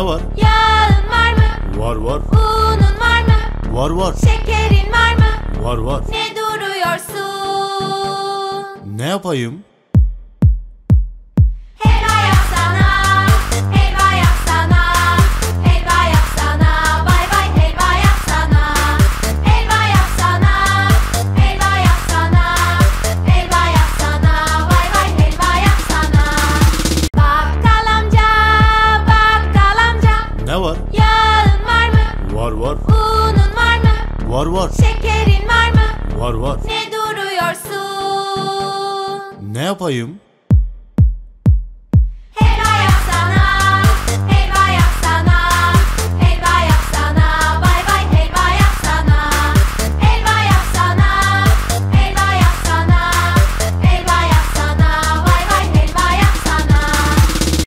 Ne var? Yağın var mı? Var var. Unun var mı? Var var. Şekerin var mı? Var var. Ne duruyorsun? Ne yapayım? Helva yapsana, helva yapsana, helva yapsana, bay bay helva yapsana, helva yapsana, helva yapsana, helva yapsana, bay bay helva yapsana. Bakkal amca, bakkal amca, Ne var? yağın var mı? Var var. Unun var mı? Var var. Şekerin var mı? Var var. Ne duruyorsun? Ne yapayım?